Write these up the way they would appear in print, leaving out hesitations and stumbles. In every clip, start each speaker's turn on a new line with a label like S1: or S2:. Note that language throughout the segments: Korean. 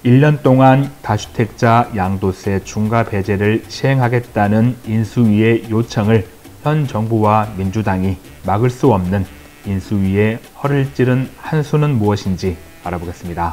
S1: 1년 동안 다주택자 양도세 중과 배제를 시행하겠다는 인수위의 요청을 현 정부와 민주당이 막을 수 없는 인수위의 허를 찌른 한 수는 무엇인지 알아보겠습니다.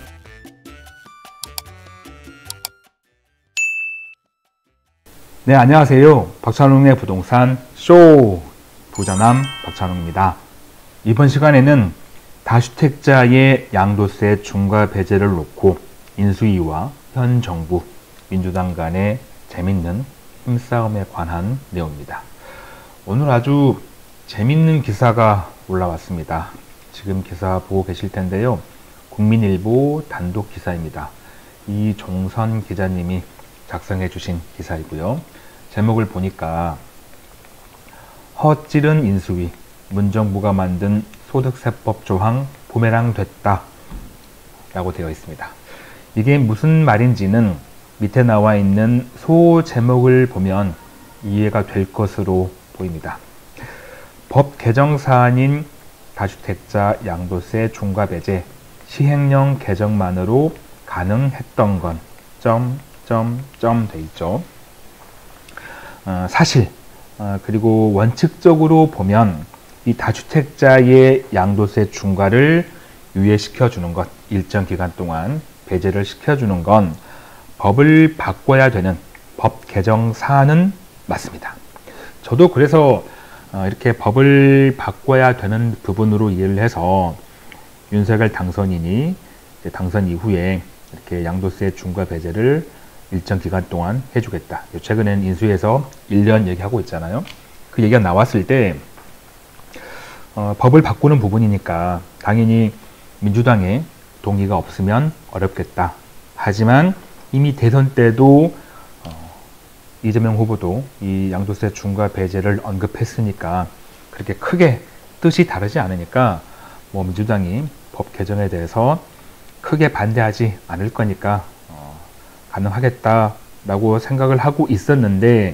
S1: 네, 안녕하세요. 박찬웅의 부동산 쇼 부자남 박찬웅입니다. 이번 시간에는 다주택자의 양도세 중과 배제를 놓고 인수위와 현 정부, 민주당 간의 재밌는 힘싸움에 관한 내용입니다. 오늘 아주 재밌는 기사가 올라왔습니다. 지금 기사 보고 계실 텐데요. 국민일보 단독 기사입니다. 이종선 기자님이 작성해 주신 기사이고요. 제목을 보니까 허찌른 인수위, 문정부가 만든 소득세법 조항 부메랑 됐다 라고 되어 있습니다. 이게 무슨 말인지는 밑에 나와 있는 소 제목을 보면 이해가 될 것으로 보입니다. 법 개정 사안인 다주택자 양도세 중과 배제 시행령 개정만으로 가능했던 건 돼 있죠. 사실 그리고 원칙적으로 보면 이 다주택자의 양도세 중과를 유예시켜 주는 것, 일정 기간 동안 배제를 시켜주는 건 법을 바꿔야 되는 법 개정 사안은 맞습니다. 저도 그래서 이렇게 법을 바꿔야 되는 부분으로 이해를 해서 윤석열 당선인이 당선 이후에 이렇게 양도세 중과 배제를 일정 기간 동안 해주겠다. 최근에는 인수위에서 1년 얘기하고 있잖아요. 그 얘기가 나왔을 때 법을 바꾸는 부분이니까 당연히 민주당의 동의가 없으면 어렵겠다. 하지만 이미 대선 때도 이재명 후보도 이 양도세 중과 배제를 언급했으니까 그렇게 크게 뜻이 다르지 않으니까 뭐 민주당이 법 개정에 대해서 크게 반대하지 않을 거니까 가능하겠다라고 생각을 하고 있었는데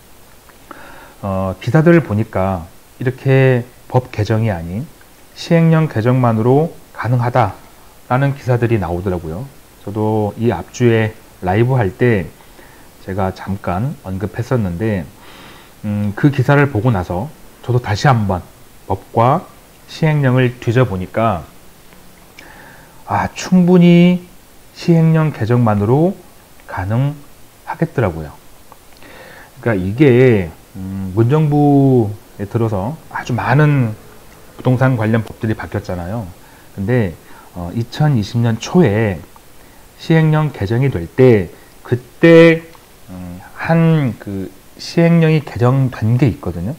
S1: 기사들을 보니까 이렇게 법 개정이 아닌 시행령 개정만으로 가능하다라는 기사들이 나오더라고요. 저도 이 앞주에 라이브 할 때 제가 잠깐 언급했었는데 그 기사를 보고 나서 저도 다시 한번 법과 시행령을 뒤져보니까 충분히 시행령 개정만으로 가능하겠더라고요. 그러니까 이게 문정부에 들어서 아주 많은 부동산 관련 법들이 바뀌었잖아요. 근데 2020년 초에 시행령 개정이 될 때 그때 한 그 시행령이 개정된 게 있거든요.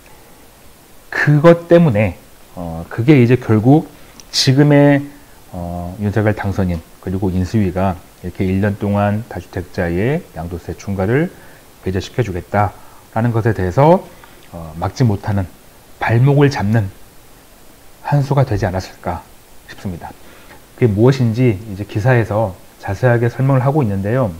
S1: 그것 때문에 그게 이제 결국 지금의 윤석열 당선인 그리고 인수위가 이렇게 1년 동안 다주택자의 양도세 중과를 배제시켜 주겠다라는 것에 대해서 막지 못하는 발목을 잡는 한 수가 되지 않았을까 싶습니다. 그게 무엇인지 이제 기사에서 자세하게 설명을 하고 있는데요.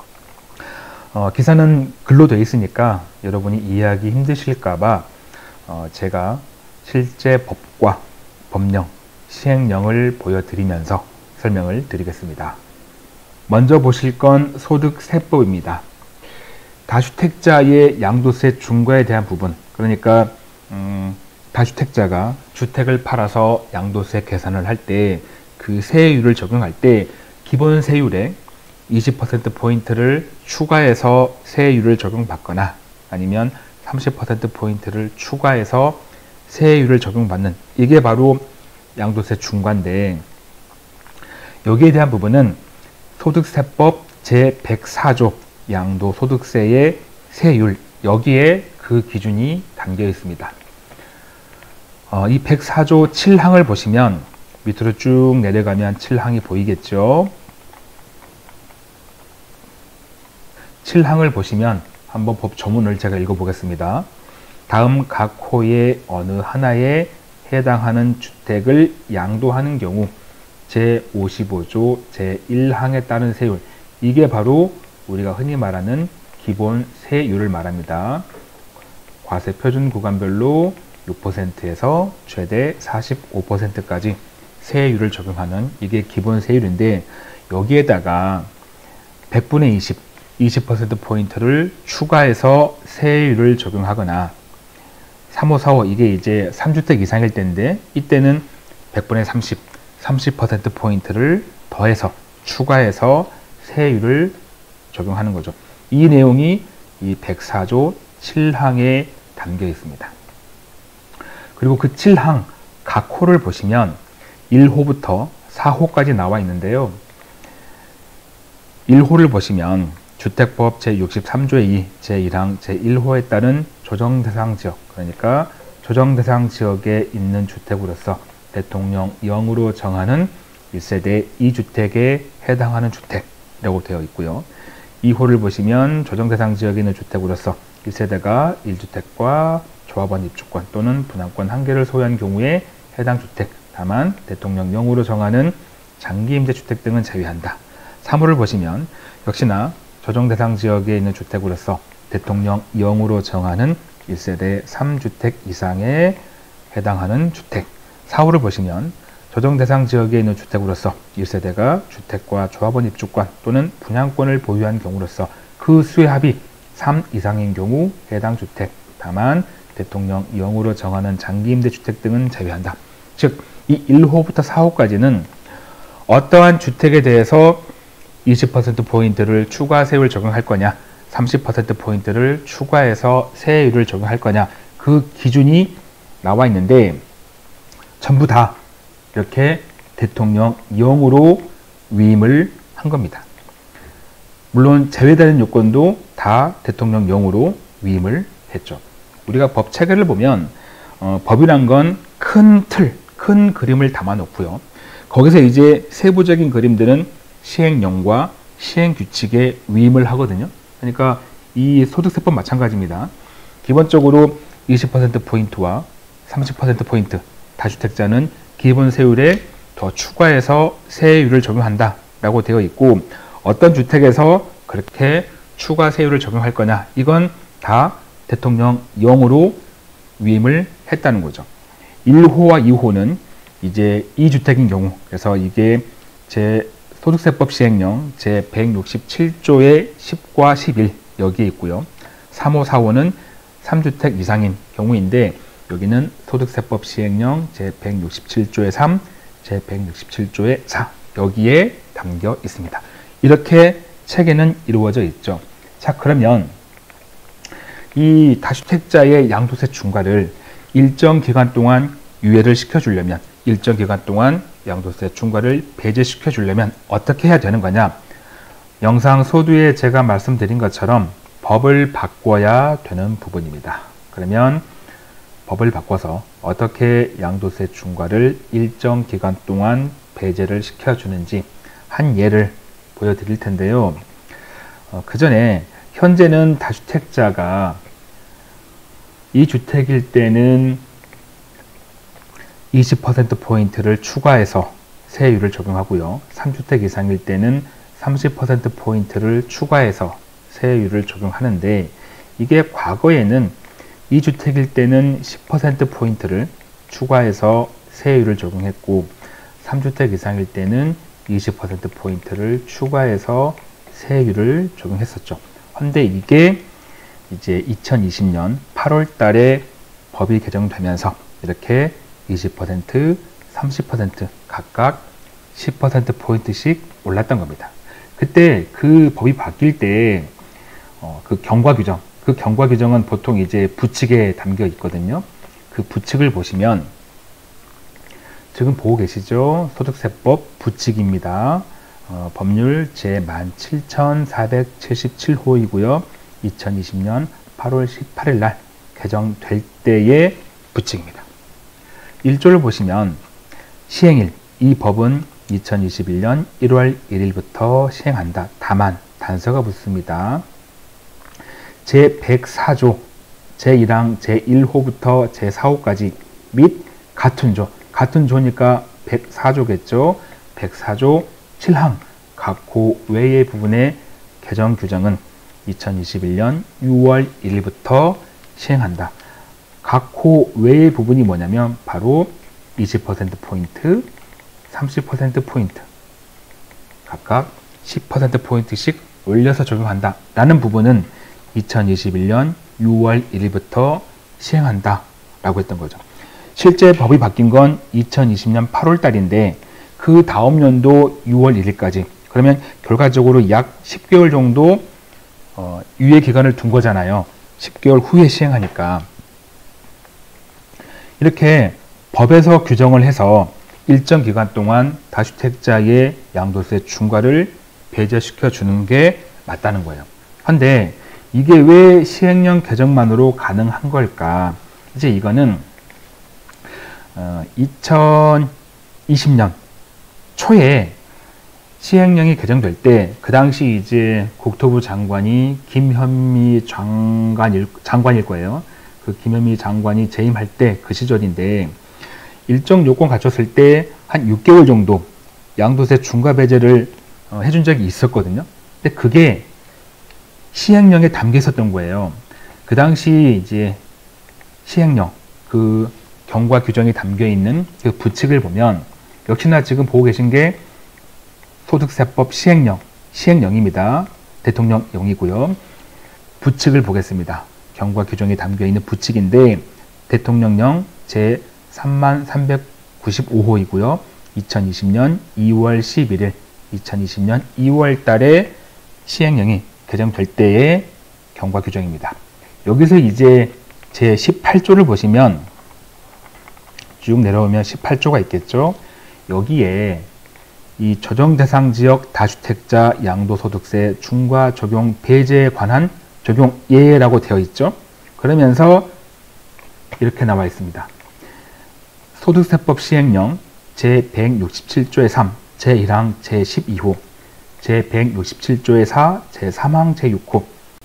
S1: 기사는 글로 되어 있으니까 여러분이 이해하기 힘드실까봐 제가 실제 법과 법령, 시행령을 보여드리면서 설명을 드리겠습니다. 먼저 보실 건 소득세법입니다. 다주택자의 양도세 중과에 대한 부분, 그러니까 다주택자가 주택을 팔아서 양도세 계산을 할 때 그 세율을 적용할 때 기본 세율에 20%포인트를 추가해서 세율을 적용받거나 아니면 30%포인트를 추가해서 세율을 적용받는 이게 바로 양도세 중과인데 여기에 대한 부분은 소득세법 제104조 양도소득세의 세율 여기에 그 기준이 담겨 있습니다. 이 104조 7항을 보시면 밑으로 쭉 내려가면 7항이 보이겠죠. 7항을 보시면 한번 법 조문을 제가 읽어보겠습니다. 다음 각 호의 어느 하나에 해당하는 주택을 양도하는 경우 제55조 제1항에 따른 세율 이게 바로 우리가 흔히 말하는 기본 세율을 말합니다. 과세 표준 구간별로 6%에서 최대 45%까지 세율을 적용하는 이게 기본 세율인데 여기에다가 100분의 20%포인트를 추가해서 세율을 적용하거나 3, 5, 4, 5 이게 이제 3주택 이상일 때인데 이때는 100분의 30%포인트를 더해서 추가해서 세율을 적용하는 거죠. 이 내용이 이 104조 7항에 담겨 있습니다. 그리고 그 7항 각 호를 보시면 1호부터 4호까지 나와 있는데요. 1호를 보시면 주택법 제63조의 2, 제1항 제1호에 따른 조정대상 지역, 그러니까 조정대상 지역에 있는 주택으로서 대통령령으로 정하는 1세대 2주택에 해당하는 주택이라고 되어 있고요. 2호를 보시면 조정대상 지역에 있는 주택으로서 1세대가 1주택과 조합원 입주권 또는 분양권 한 개를 소유한 경우에 해당 주택, 다만 대통령령으로 정하는 장기임대주택 등은 제외한다. 3호를 보시면 역시나 조정대상 지역에 있는 주택으로서 대통령령으로 정하는 1세대 3주택 이상에 해당하는 주택. 4호를 보시면 조정대상 지역에 있는 주택으로서 1세대가 주택과 조합원 입주권 또는 분양권을 보유한 경우로서 그 수의 합이 3 이상인 경우 해당 주택, 다만 대통령령으로 정하는 장기임대주택 등은 제외한다. 즉, 이 1호부터 4호까지는 어떠한 주택에 대해서 20%포인트를 추가 세율을 적용할 거냐, 30%포인트를 추가해서 세율을 적용할 거냐, 그 기준이 나와 있는데 전부 다 이렇게 대통령령으로 위임을 한 겁니다. 물론 제외되는 요건도 다 대통령령으로 위임을 했죠. 우리가 법 체계를 보면 법이란 건 큰 틀, 큰 그림을 담아 놓고요. 거기서 이제 세부적인 그림들은 시행령과 시행규칙에 위임을 하거든요. 그러니까 이 소득세법 마찬가지입니다. 기본적으로 20%포인트와 30%포인트 다주택자는 기본 세율에 더 추가해서 세율을 적용한다 라고 되어 있고, 어떤 주택에서 그렇게 추가 세율을 적용할 거냐, 이건 다 대통령령으로 위임을 했다는 거죠. 1호와 2호는 이제 2주택인 경우, 그래서 이게 제 소득세법 시행령 제 167조의 10과 11 여기에 있고요. 3호, 4호는 3주택 이상인 경우인데 여기는 소득세법 시행령 제 167조의 3, 제 167조의 4 여기에 담겨 있습니다. 이렇게 체계는 이루어져 있죠. 자, 그러면 이 다주택자의 양도세 중과를 일정 기간 동안 유예를 시켜주려면, 일정 기간 동안 양도세 중과를 배제시켜 주려면 어떻게 해야 되는 거냐? 영상 소두에 제가 말씀드린 것처럼 법을 바꿔야 되는 부분입니다. 그러면 법을 바꿔서 어떻게 양도세 중과를 일정 기간 동안 배제를 시켜주는지 한 예를 보여드릴 텐데요. 그 전에 현재는 다주택자가 2주택일 때는 20%포인트를 추가해서 세율을 적용하고요. 3주택 이상일 때는 30%포인트를 추가해서 세율을 적용하는데, 이게 과거에는 2주택일 때는 10%포인트를 추가해서 세율을 적용했고 3주택 이상일 때는 20%포인트를 추가해서 세율을 적용했었죠. 근데 이게 이제 2020년 8월 달에 법이 개정되면서 이렇게 20%, 30% 각각 10%포인트씩 올랐던 겁니다. 그때 그 법이 바뀔 때 그 경과 규정은 보통 이제 부칙에 담겨 있거든요. 그 부칙을 보시면 지금 보고 계시죠? 소득세법 부칙입니다. 법률 제 17,477호이고요. 2020년 8월 18일 날 개정될 때의 부칙입니다. 1조를 보시면 시행일, 이 법은 2021년 1월 1일부터 시행한다. 다만 단서가 붙습니다. 제104조 제1항 제1호부터 제4호까지 및 같은 조, 같은 조니까 104조겠죠. 104조 7항 각 호 외의 부분의 개정 규정은 2021년 6월 1일부터 시행한다. 각 호 외의 부분이 뭐냐면 바로 20%포인트, 30%포인트 각각 10%포인트씩 올려서 적용한다 라는 부분은 2021년 6월 1일부터 시행한다 라고 했던 거죠. 실제 법이 바뀐 건 2020년 8월 달인데 그 다음 연도 6월 1일까지, 그러면 결과적으로 약 10개월 정도 유예 기간을 둔 거잖아요. 10개월 후에 시행하니까. 이렇게 법에서 규정을 해서 일정 기간 동안 다주택자의 양도세 중과를 배제시켜 주는 게 맞다는 거예요. 근데 이게 왜 시행령 개정만으로 가능한 걸까? 이제 이거는 2020년 초에 시행령이 개정될 때, 그 당시 이제 국토부 장관이 김현미 장관일 거예요. 그 김현미 장관이 재임할 때 그 시절인데, 일정 요건 갖췄을 때 한 6개월 정도 양도세 중과 배제를 해준 적이 있었거든요. 근데 그게 시행령에 담겨 있었던 거예요. 그 당시 이제 시행령, 그 경과 규정이 담겨 있는 그 부칙을 보면, 역시나 지금 보고 계신 게 소득세법 시행령입니다. 대통령령이고요. 부칙을 보겠습니다. 경과 규정이 담겨 있는 부칙인데, 대통령령 제 3395호이고요. 2020년 2월 11일, 2020년 2월 달에 시행령이 개정될 때의 경과 규정입니다. 여기서 이제 제 18조를 보시면 쭉 내려오면 18조가 있겠죠. 여기에 이 조정 대상 지역 다주택자 양도소득세 중과 적용 배제에 관한 적용 예라고 되어 있죠. 그러면서 이렇게 나와 있습니다. 소득세법 시행령 제167조의 3, 제1항 제12호, 제167조의 4, 제3항 제6호,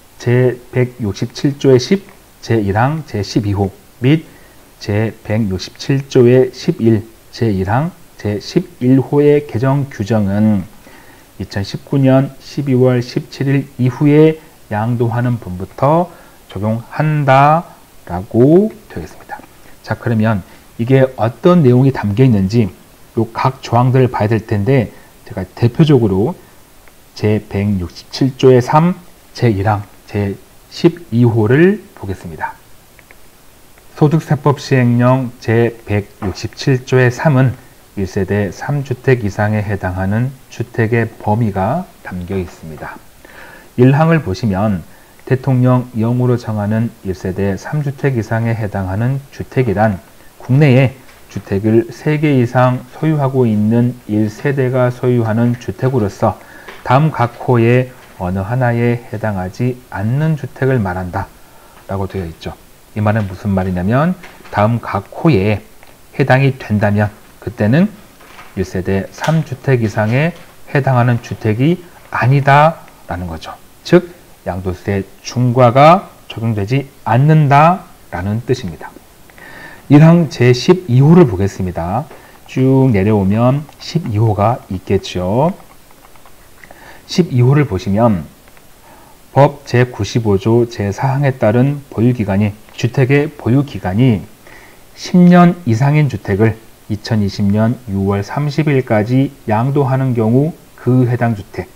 S1: 제167조의 10, 제1항 제12호 및 제167조의 11, 제1항 제11호의 개정 규정은 2019년 12월 17일 이후에 양도하는 분부터 적용한다 라고 되어 있습니다. 자, 그러면 이게 어떤 내용이 담겨 있는지 요 각 조항들을 봐야 될 텐데, 제가 대표적으로 제167조의 3, 제1항, 제12호를 보겠습니다. 소득세법 시행령 제167조의 3은 1세대 3주택 이상에 해당하는 주택의 범위가 담겨 있습니다. 1항을 보시면 대통령령으로 정하는 1세대 3주택 이상에 해당하는 주택이란 국내에 주택을 3개 이상 소유하고 있는 1세대가 소유하는 주택으로서 다음 각 호의 어느 하나에 해당하지 않는 주택을 말한다 라고 되어 있죠. 이 말은 무슨 말이냐면, 다음 각 호에 해당이 된다면 그때는 1세대 3주택 이상에 해당하는 주택이 아니다 라는 거죠. 즉 양도세 중과가 적용되지 않는다 라는 뜻입니다. 1항 제12호를 보겠습니다. 쭉 내려오면 12호가 있겠죠. 12호를 보시면 법 제95조 제4항에 따른 주택의 보유기간이 10년 이상인 주택을 2020년 6월 30일까지 양도하는 경우 그 해당 주택,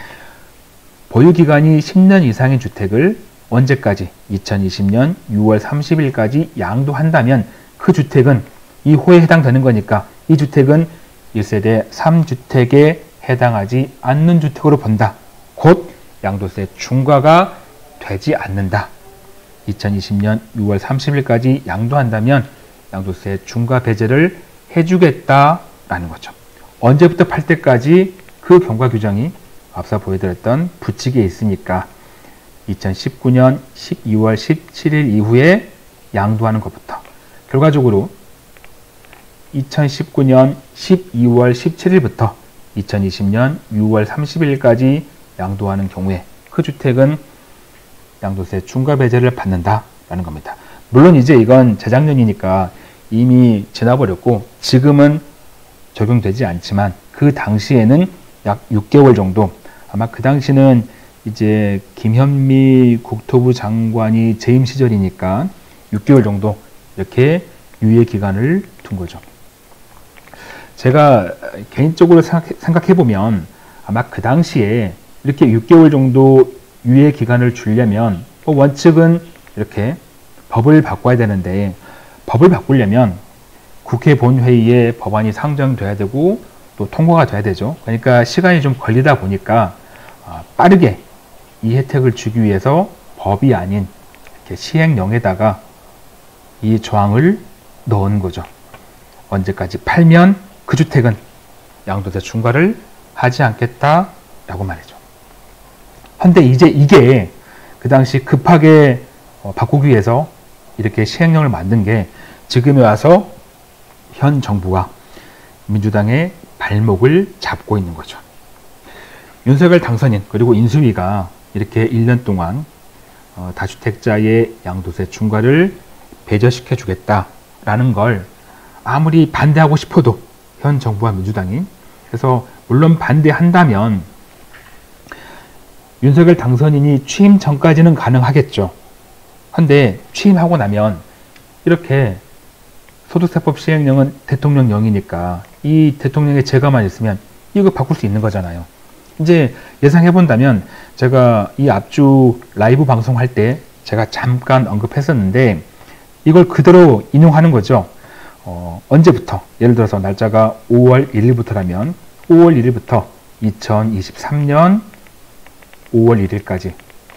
S1: 보유기간이 10년 이상인 주택을 언제까지? 2020년 6월 30일까지 양도한다면 그 주택은 이 호에 해당되는 거니까 이 주택은 1세대 3주택에 해당하지 않는 주택으로 본다. 곧 양도세 중과가 되지 않는다. 2020년 6월 30일까지 양도한다면 양도세 중과 배제를 해주겠다라는 거죠. 언제부터 팔 때까지? 그 경과 규정이 앞서 보여드렸던 부칙에 있으니까 2019년 12월 17일 이후에 양도하는 것부터, 결과적으로 2019년 12월 17일부터 2020년 6월 30일까지 양도하는 경우에 그 주택은 양도세 중과 배제를 받는다라는 겁니다. 물론 이제 이건 재작년이니까 이미 지나버렸고 지금은 적용되지 않지만, 그 당시에는 약 6개월 정도, 아마 그 당시는 이제 김현미 국토부 장관이 재임 시절이니까 6개월 정도 이렇게 유예 기간을 둔 거죠. 제가 개인적으로 생각해 보면 아마 그 당시에 이렇게 6개월 정도 유예 기간을 주려면 원칙은 이렇게 법을 바꿔야 되는데, 법을 바꾸려면 국회 본회의에 법안이 상정돼야 되고 또 통과가 돼야 되죠. 그러니까 시간이 좀 걸리다 보니까 빠르게 이 혜택을 주기 위해서 법이 아닌 이렇게 시행령에다가 이 조항을 넣은 거죠. 언제까지 팔면 그 주택은 양도세 중과를 하지 않겠다라고 말이죠. 근데 이제 이게 그 당시 급하게 바꾸기 위해서 이렇게 시행령을 만든 게 지금에 와서 현 정부와 민주당의 발목을 잡고 있는 거죠. 윤석열 당선인 그리고 인수위가 이렇게 1년 동안 다주택자의 양도세 중과를 배제시켜 주겠다라는 걸 아무리 반대하고 싶어도 현 정부와 민주당이, 그래서 물론 반대한다면 윤석열 당선인이 취임 전까지는 가능하겠죠. 근데 취임하고 나면 이렇게 소득세법 시행령은 대통령령이니까 이 대통령의 재가만 있으면 이거 바꿀 수 있는 거잖아요. 이제 예상해 본다면 제가 이 앞주 라이브 방송할 때 제가 잠깐 언급했었는데 이걸 그대로 인용하는 거죠. 언제부터? 예를 들어서 날짜가 5월 1일부터라면 5월 1일부터 2023년 5월 1일까지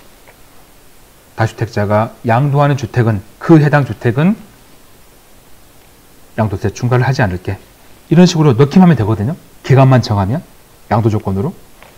S1: 다주택자가 양도하는 주택은, 그 해당 주택은 양도세 중과를 하지 않을게. 이런 식으로 넣기만 하면 되거든요. 기간만 정하면, 양도 조건으로.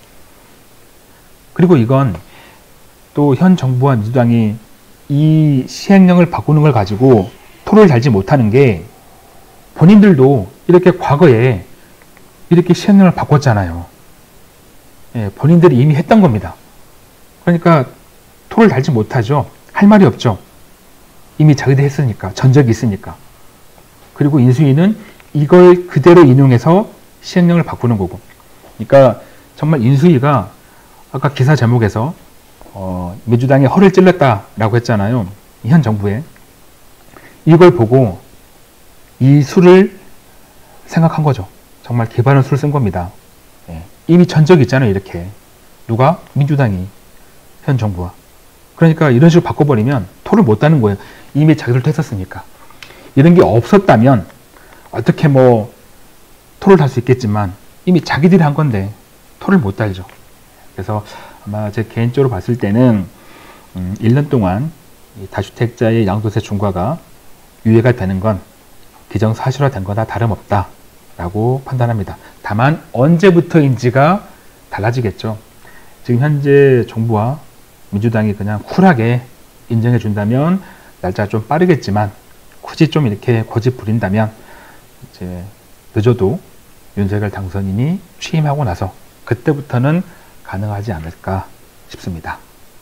S1: 그리고 이건 또 현 정부와 민주당이 이 시행령을 바꾸는 걸 가지고 토를 달지 못하는 게, 본인들도 이렇게 과거에 이렇게 시행령을 바꿨잖아요. 예, 본인들이 이미 했던 겁니다. 그러니까 토를 달지 못하죠. 할 말이 없죠. 이미 자기들이 했으니까, 전적이 있으니까. 그리고 인수위는 이걸 그대로 인용해서 시행령을 바꾸는 거고. 그러니까 정말 인수위가 아까 기사 제목에서 민주당이 허를 찔렀다라고 했잖아요. 현 정부에. 이걸 보고 이 수를 생각한 거죠. 정말 개발한 수를 쓴 겁니다. 예. 이미 전적이 있잖아요. 이렇게. 누가? 민주당이. 현 정부와. 그러니까 이런 식으로 바꿔버리면 토를 못 다는 거예요. 이미 자기들도 했었으니까. 이런 게 없었다면 어떻게 토를 달 수 있겠지만 이미 자기들이 한 건데 토를 못 달죠. 그래서 아마 제 개인적으로 봤을 때는 1년 동안 다주택자의 양도세 중과가 유예가 되는 건 기정사실화된 거나 다름없다라고 판단합니다. 다만 언제부터인지가 달라지겠죠. 지금 현재 정부와 민주당이 그냥 쿨하게 인정해 준다면 날짜가 좀 빠르겠지만, 굳이 좀 이렇게 고집 부린다면 이제 늦어도 윤석열 당선인이 취임하고 나서 그때부터는 가능하지 않을까 싶습니다.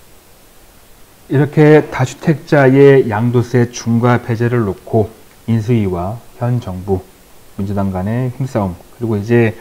S1: 이렇게 다주택자의 양도세 중과 배제를 놓고 인수위와 현 정부, 민주당 간의 힘싸움, 그리고 이제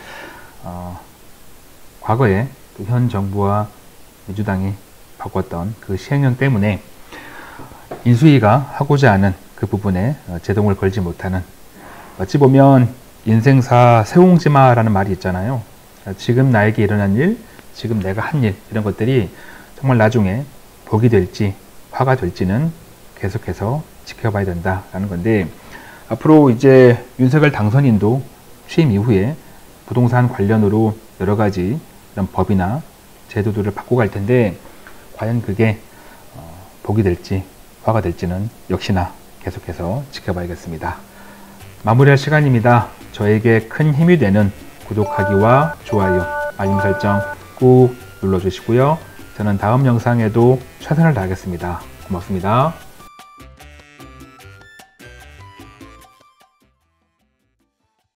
S1: 과거에 현 정부와 민주당이 바꿨던 그 시행령 때문에 인수위가 하고자 하는 그 부분에 제동을 걸지 못하는, 어찌 보면 인생사 세옹지마라는 말이 있잖아요. 지금 나에게 일어난 일, 지금 내가 한 일, 이런 것들이 정말 나중에 복이 될지 화가 될지는 계속해서 지켜봐야 된다라는 건데, 앞으로 이제 윤석열 당선인도 취임 이후에 부동산 관련으로 여러 가지 이런 법이나 제도들을 바꿔갈 텐데, 과연 그게 복이 될지 화가 될지는 역시나 계속해서 지켜봐야겠습니다. 마무리할 시간입니다. 저에게 큰 힘이 되는 구독하기와 좋아요, 알림 설정 꾹 눌러주시고요. 저는 다음 영상에도 최선을 다하겠습니다. 고맙습니다.